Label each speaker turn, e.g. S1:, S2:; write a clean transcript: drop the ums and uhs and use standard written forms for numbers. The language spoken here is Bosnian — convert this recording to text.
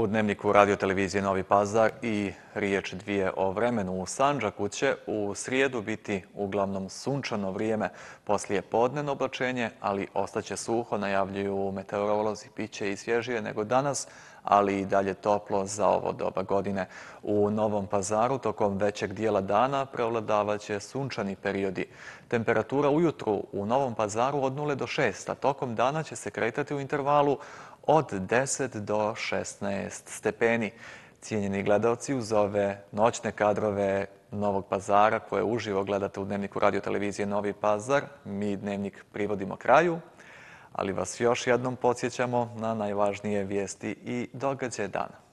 S1: U Dnevniku radio televizije Novi Pazar i riječ dvije o vremenu u Sandžaku će u srijedu biti uglavnom sunčano vrijeme, poslije podnevno oblačenje, ali ostaće suho, najavljuju meteorolozi, biće i svježije nego danas, ali i dalje toplo za ovo doba godine. U Novom Pazaru tokom većeg dijela dana prevladavaće sunčani periodi. Temperatura ujutru u Novom Pazaru od 0 do 6, a tokom dana će se kretati u intervalu od 10 do 16 stepeni. Cijenjeni gledalci, uz ove noćne kadrove Novog Pazara koje uživo gledate u Dnevniku radio televizije Novi Pazar, mi Dnevnik privodimo kraju, ali vas još jednom podsjećamo na najvažnije vijesti i događaje dana.